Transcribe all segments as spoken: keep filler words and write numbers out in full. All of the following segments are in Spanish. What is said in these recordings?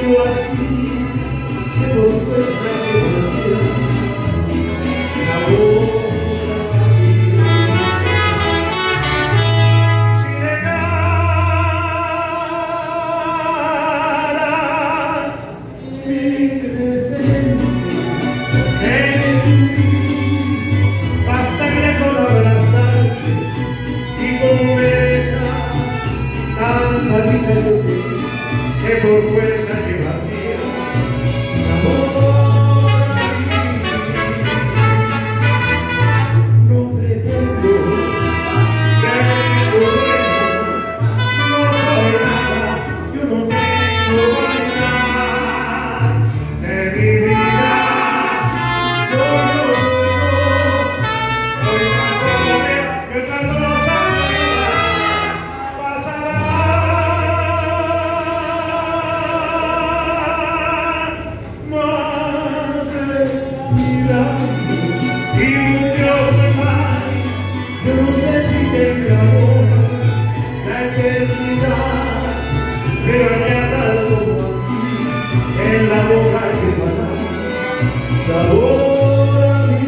Que por fuerza que vacía sabor a mí. No pretendo ser tu dueño, no soy nada, yo no tengo nada de mi vida. Yo soy tan pobre que otra cosa pasará. Y muchos demás, yo no sé si tenga ahora la eternidad, pero hay algo aquí en la boca que va a dar sabor a mí.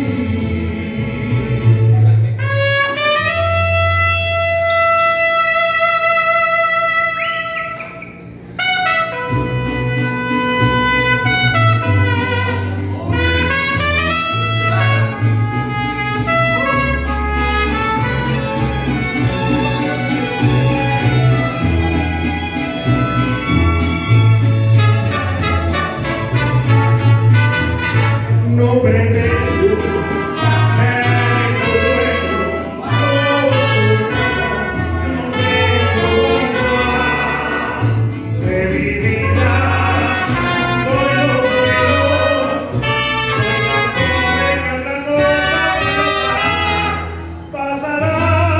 No pretendo ser tu dueño, no soy nada, yo no tengo nada de mi vida. No lo puedo, soy tan pobre que otra cosa pasará.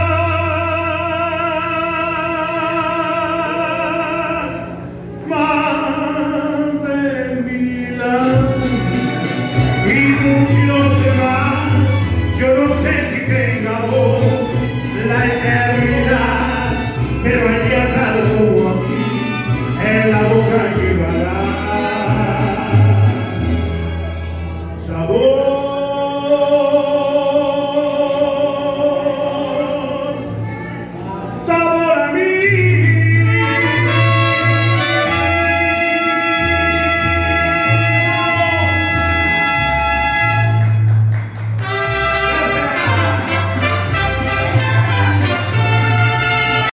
Más de mil años y muchos demás, yo no sé si tenga voz la eternidad, pero hay algo aquí en la boca que va a dar sabor.